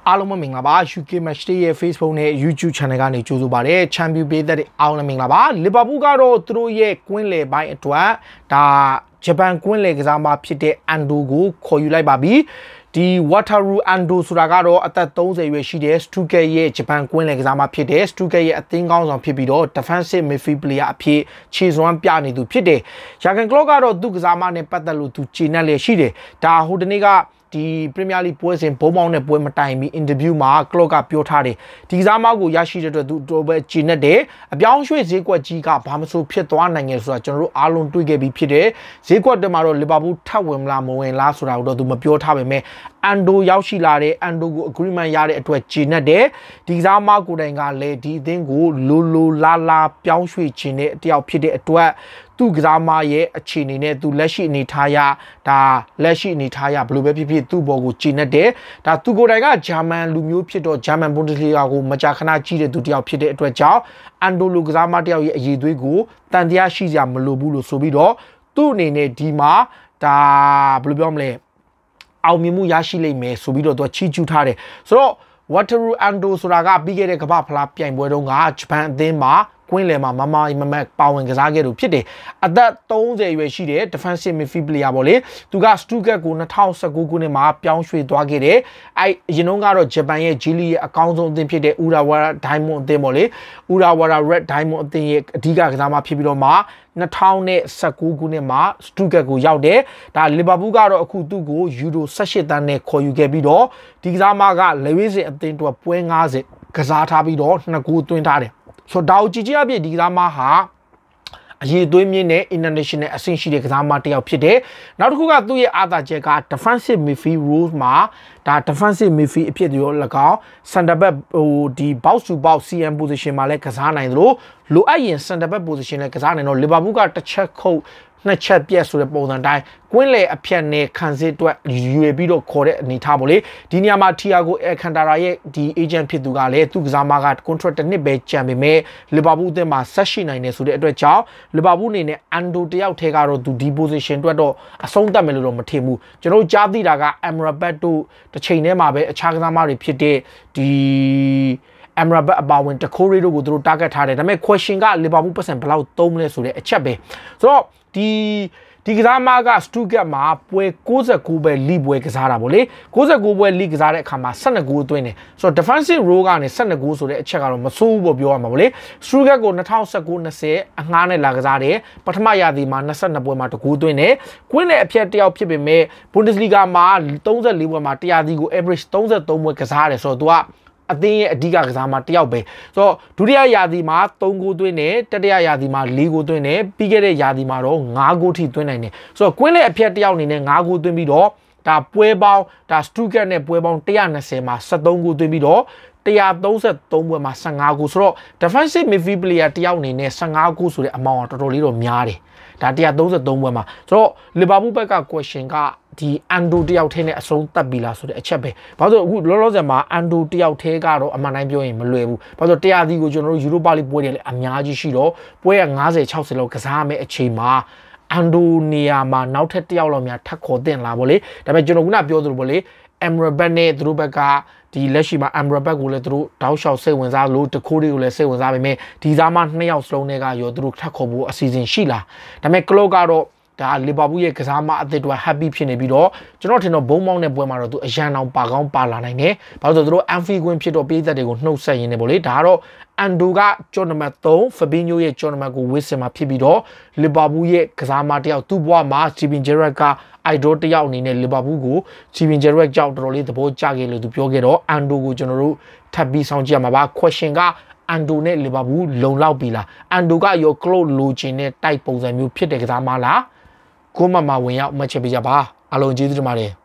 အားလုံးမင်္ဂလာပါ UK Match Day ရဲ့ Facebook နဲ့ YouTube Channel ကနေကြိုဆိုပါရစေ Champion ပေးတဲ့အားလုံးမင်္ဂလာပါ Liverpool ကတော့သူတို့ရဲ့ကွင်းလယ်ပိုင်းအတွက်ဒါဂျပန်ကွင်းလယ်ကစားမဖြစ်တဲ့ Ando ကိုခေါ်ယူလိုက်ပါပြီဒီ Wataru Ando ဆိုတာကတော့အသက်30ရွယ်ရှိတဲ့ Stuttgart ရဲ့ဂျပန်ကွင်းလယ်ကစားမဖြစ်တဲ့ Stuttgart ရဲ့အသင်းကောင်းဆောင်ဖြစ်ပြီးတော့ Defensive Midfield Player အဖြစ်ခြေစွမ်းပြနေသူဖြစ်တယ် Jurgen Klopp ကတော့သူ့ကစားမနဲ့ပတ်သက်လို့သူခြေနဲ့လည်းရှိတယ်ဒါဟိုတနေ့ကဒီ Premier League ပွဲစဉ်ဘုံပေါင်းနဲ့ပွဲမတိုင်မီ interview မှာ Klopp ကပြောထားတယ်ဒီကစားမကိုရရှိတဲ့အတွက်သူတော်ပဲဂျင်းနဲ့တယ်အပြောင်းရွှေ့ဈေးကွက်ကြီးကဘာမှမဆိုဖြစ်သွားနိုင်ငယ်ဆိုတာကျွန်တော်တို့အားလုံးတွေ့ခဲ့ပြီးဖြစ်တယ်ဈေးကွက်တမှာတော့ Liverpool ထပ်ဝင်မလားမဝင်လားဆိုတာကိုတော့သူမပြောထားပေမဲ့ Ando ရောက်ရှိလာတဲ့ Ando ကို agreement ရတဲ့အတွက်ဂျင်းနဲ့တယ်ဒီကစားမကိုတိုင်ကလည်းဒီအသင်းကိုလိုလာပြောင်းရွှေ့ခြင်းနဲ့တယောက်ဖြစ်တဲ့အတွက်သူကစားမရဲ့အခြေအနေနဲ့သူလက်ရှိအနေထားရဒါလက်ရှိအနေထားရဘယ်လိုပဲဖြစ်ဖြစ်သူ့ဘော်ကိုကျင့်တဲ့ဒါသူကိုယ်တိုင်ကဂျာမန်လူမျိုးဖြစ်တော့ဂျာမန်ဘွန်ဒက်စလီဂါကိုမကြာခဏကြီးတဲ့သူတယောက်ဖြစ်တဲ့အတွက်ကြောင့်အန်ဒိုလိုကစားမတယောက်ရဲ့အရေးသွေးကိုတန်တရားရှိစရာမလိုဘူးလို့ဆိုပြီးတော့သူ့အနေနဲ့ဒီမှာဒါဘယ်လိုပြောမလဲအောင်မြင်မှုရရှိလိမ့်မယ်ဆိုပြီးတော့သူချီးကျူးထားတယ်ဆိုတော့ Wataru Ando ဆိုတာကပြီးခဲ့တဲ့ကမ္ဘာဖလားပြိုင်ပွဲတုန်းကဂျပန်အသင်းမှာကွင်းလယ်မှာမပါဝင်ကစားခဲ့လို့ဖြစ်တယ်အသက်30ရွယ်ရှိတဲ့ defensive midfield player ပေါ့လေသူက Stuttgart ကို2019ခုနှစ်မှာပြောင်းရွှေ့သွားခဲ့တယ်အဲအရင်တုန်းကတော့ဂျပန်ရဲ့ J League ရဲ့အကောင်းဆုံးအသင်းဖြစ်တဲ့ Urawa Diamond အသင်းပေါ့လေ Urawa Red Diamond အသင်းရဲ့အဓိကကစားမဖြစ်ပြီးတော့မှ2019ခုနှစ်မှာ Stuttgart ကိုရောက်တယ်ဒါ Liverpool ကတော့အခုသူ့ကိုယူရို18တန်းနဲ့ခေါ်ယူခဲ့ပြီးတော့ဒီကစားမကလက်ဝဲစဉ်အသင်းအတွက်ပွဲ90ကစားထားပြီးတော့2ဂိုးသွင်းထားတယ်ဆိုတော့ကြည်အပြည့်ဒီကစားမဟာအရေးသွေးမြင့်တဲ့ international အဆင့်ရှိတဲ့ကစားမတစ်ယောက်ဖြစ်တယ်နောက်တစ်ခုကသူ့ရဲ့အာသာချက်က defensive midfield role မှာဒါ defensive midfield အဖြစ်ရော၎င်း center back ဟိုဒီ box to box CM position မှာလည်းကစားနိုင်သလိုလိုအပ်ရင် center back position လည်းကစားနိုင်တော့ Liverpool ကတစ်ချက်ခုတ်နှစ်ချက်ပြက်ဆိုတဲ့ပုံစံတိုင်းကွင်းလေအဖြတ်နဲ့ခံစစ်အတွက်ရွေပြီးတော့ခေါ်တဲ့အနေထားပေါ့လေဒီနေရာမှာ Thiago Alcantara ရဲ့ဒီ agent ဖြစ်သူကလည်းသူ့ကစားမက contract တစ်နှစ်ပဲကြံပေမဲ့ Liverpool အသင်းမှာဆက်ရှိနိုင်တယ်ဆိုတဲ့အတွက်ကြောင့် Liverpool အနေနဲ့ Ando တယောက်ထဲကတော့သူဒီ position အတွက်တော့အဆုံးသတ်မယ်လို့တော့မထင်ဘူးကျွန်တော်ကြားသိတာက Amrabat တို့တစ်ချိန်ထဲမှာပဲအခြားကစားမတွေဖြစ်တဲ့ဒီ Amrabat အပါဝင်တခိုးရီတို့ကိုသူတို့ target ထားတယ်ဒါပေမဲ့ question က Liverpool ပတ်စံဘယ်လောက်သုံးမလဲဆိုတဲ့အချက်ပဲဆိုတော့ဒီကစားမက Stuttgart မှာပွဲ69ပဲလိပွဲကစားတာဗောလေ69ပွဲလိကစားတဲ့အခါမှာ12ဂိုးသွင်းတယ်ဆိုတော့ defensive role ကနေ12ဂိုးဆိုတဲ့အချက်ကတော့မဆိုးဘူးပေါ့ပြောရမှာဗောလေ Stuttgart ကို2019-20အငှားနဲ့လာကစားတယ်ပထမရာသီမှာ22ပွဲမှာ1ဂိုးသွင်းတယ်ကွင်းလေအဖြတ်တယောက်ဖြစ်ပေမဲ့ Bundesliga မှာ34ပွဲမှာ1ရာသီကို average 33ပွဲကစားတယ်ဆိုတော့ तू ကအသင်းရဲ့အဓိကကစားမတစ်ယောက်ပဲဆိုတော့ဒုတိယရာသီမှာ3ဂိုးသွင်းတယ်တတိယရာသီမှာ4ဂိုးသွင်းတယ်ပြီးခဲ့တဲ့ရာသီမှာတော့5ဂိုးထိသွင်းနိုင်တယ်ဆိုတော့ကွင်းလေအဖြတ်တစ်ယောက်အနေနဲ့5ဂိုးသွင်းပြီးတော့ဒါပွဲပေါင်းဒါ Stuttgart နဲ့ပွဲပေါင်း120မှာ73ဂိုးသွင်းပြီးတော့133ပွဲမှာ15ဂိုးဆိုတော့ defensive midfield player တယောက်အနေနဲ့15ဂိုးဆိုတဲ့အမောင်ကတော်တော်လေးတော့များတယ်ဒါ133ပွဲမှာဆိုတော့ Liverpool ဘက်က question ကဒီ Ando တယောက်ထဲနဲ့အဆုံးသတ်ပြီလားဆိုတဲ့အချက်ပဲဘာလို့အခုလောလောဆယ်မှာ Ando တယောက်ထဲကတော့အမှန်တိုင်းပြောရင်မလွယ်ဘူးဘာလို့တရားစီကိုကျွန်တော်တို့ Europa League ပွဲတွေလည်းအများကြီးရှိတော့ပွဲက50-60လောက်ကစားရမယ့်အချိန်မှာ Ando နေရာမှာနောက်ထပ်တယောက်လောက်များထပ်ခေါ်တင်လာဗောလေဒါပေမဲ့ကျွန်တော်ကပြောသလိုဗောလေ Amrabat နဲ့သူတို့ဘက်ကဒီလက်ရှိမှာ Amrabat ကိုလည်းသူတို့တောက်လျှောက်စိတ်ဝင်စားလို့တခိုးတွေကိုလည်းစိတ်ဝင်စားပေမဲ့ဒီသားမ2ယောက်စလုံးတွေကရောသူတို့ထပ်ခေါ်ဖို့အစီအစဉ်ရှိလားဒါပေမဲ့ Klopp ကတော့ဒါ Liverpool ရဲ့ကစားမအသစ်တွေ happy ဖြစ်နေပြီးတော့ကျွန်တော်ထင်တော့ဘုံမောင်းတဲ့ပွဲမှာတော့သူအရန်အောင်ပါကောင်းပါလာနိုင်တယ်ဘာလို့ဆိုတော့သူတို့ Anfield ကွင်းဖြစ်တော့ပြည်သက်တွေကိုနှုတ်ဆက်ရင်းနေပေါ့လေဒါကတော့ Ando ကကျော်နံပါတ်3 Fabinho ရဲ့ကျော်နံပါတ်ကိုဝစ်စင်မှာဖြစ်ပြီးတော့ Liverpool ရဲ့ကစားမတယောက်သူ့ဘဝမှာ Steven Gerrard က idol တယောက်အနေနဲ့ Liverpool ကို Steven Gerrard ကြောက်တော်တော်လေးသဘောကျခဲ့လို့သူပြောခဲ့တော့ Ando ကိုကျွန်တော်တို့ထပ်ပြီးစောင့်ကြည့်ရမှာပါ question ကAndo နဲ့ Liverpool လုံလောက်ပြီလား Ando ကရော Klopp လိုချင်တဲ့တိုက်ပုံစံမျိုးဖြစ်တဲ့ကစားမလားကိုမမဝင်ရောက်မှတ်ချက်ပေးကြပါအားလုံးကျေးဇူးတင်ပါတယ်